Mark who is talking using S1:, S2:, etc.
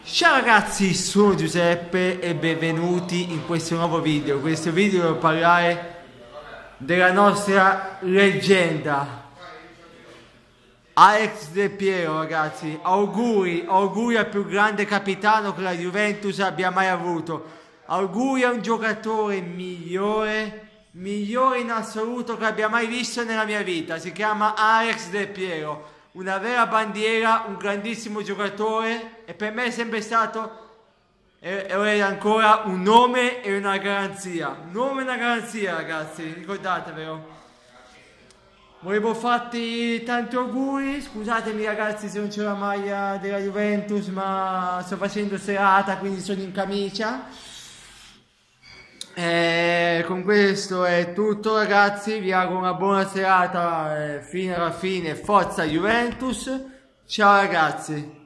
S1: Ciao ragazzi, sono Giuseppe e benvenuti in questo nuovo video. Questo video devo parlare della nostra leggenda Alex Del Piero, ragazzi. Auguri al più grande capitano che la Juventus abbia mai avuto. Auguri a un giocatore migliore in assoluto che abbia mai visto nella mia vita. Si chiama Alex Del Piero. Una vera bandiera, un grandissimo giocatore e per me è sempre stato e è ancora un nome e una garanzia. Un nome e una garanzia, ragazzi, ricordatevelo. Volevo farti tanti auguri, scusatemi ragazzi se non c'è la maglia della Juventus, ma sto facendo serata, quindi sono in camicia. Con questo è tutto ragazzi, vi auguro una buona serata fino alla fine, forza Juventus, ciao ragazzi.